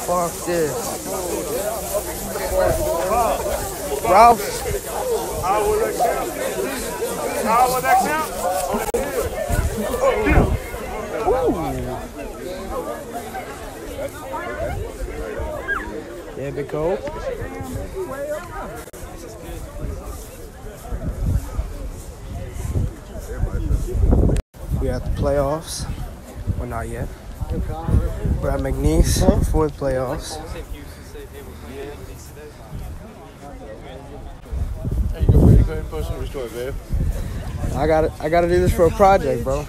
Fuck this. Ralph. How will that count? How will that count? Yeah, big cold. We at the playoffs. Well, not yet. We're at McNeese before the playoffs. Hey, you go ahead and post some restore, babe. I gotta do this for a project, bro.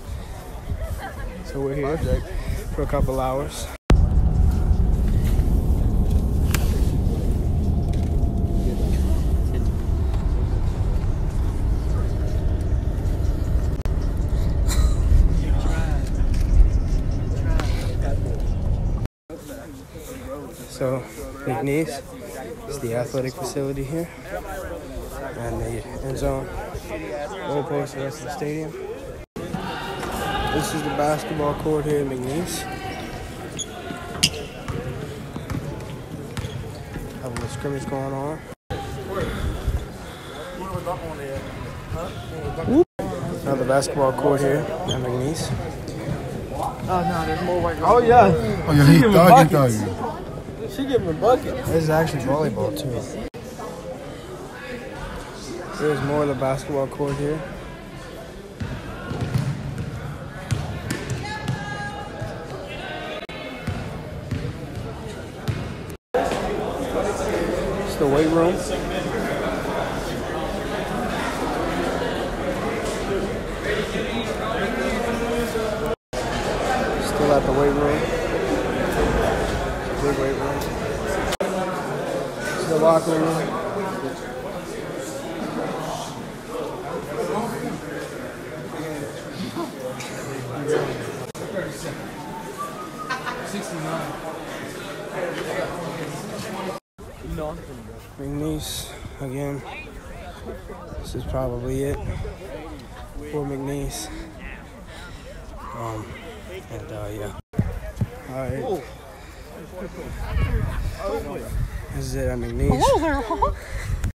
So we're here for a couple hours. So, McNeese is the athletic facility here, and the end zone, goalpost, the rest of the stadium. This is the basketball court here at McNeese. Have a little scrimmage going on. Now the basketball court here at McNeese. Oh no, there's more white girls. Oh yeah. Oh yeah, he dug. She giving a bucket. This is actually volleyball too. There's more of the basketball court here. It's the weight room. Still at the weight room. Big weight room. It's the locker room. McNeese again. This is probably it for McNeese. Yeah. All right. This is it at McNeese.